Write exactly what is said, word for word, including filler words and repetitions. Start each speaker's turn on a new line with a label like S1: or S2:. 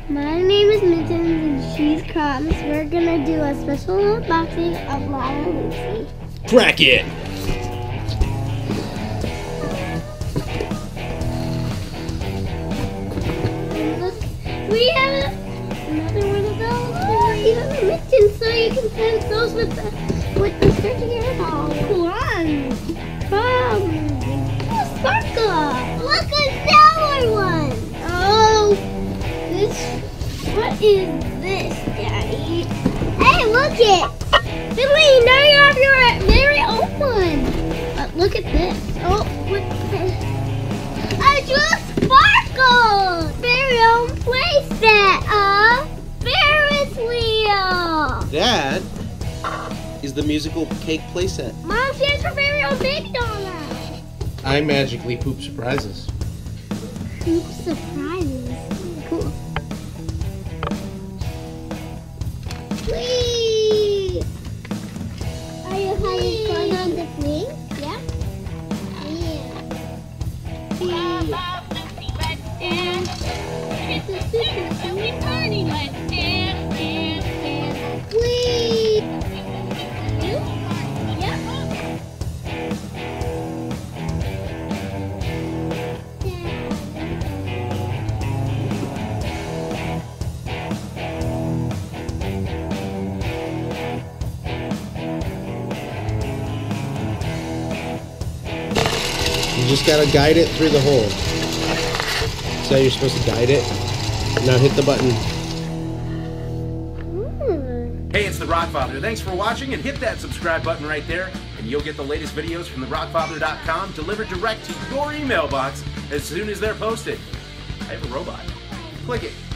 S1: My name is Mittens and she's Crumbs. We're gonna do a special unboxing of Lalaloopsy.
S2: Crack it!
S1: We have another one of those. Oh, you have a Mittens, so you can send those with the with the stretchy hair ball. One, Crumbs, oh, sparkle. Look, another one. Oh, this. What is this, Daddy? Hey, look it! Finley, now you have your very own one. But look at this. Oh, what's this? A true sparkle! Very own playset. A Ferris wheel.
S2: That is the musical cake playset.
S1: Mom, she has her very own baby doll now.
S2: I magically poop surprises.
S1: Poop surprises. Cool. Whee! Are you having fun on the swing? Yeah? Yeah.
S3: Lalalopsy, let's dance. It's a super silly party. Let's dance, dance, dance.
S1: Whee!
S3: You? Yeah.
S2: You just gotta guide it through the hole. So you're supposed to guide it. Now hit the button.
S1: Mm.
S4: Hey, it's the Rockfather. Thanks for watching, and hit that subscribe button right there, and you'll get the latest videos from the rockfather dot com delivered direct to your email box as soon as they're posted. I have a robot. Click it.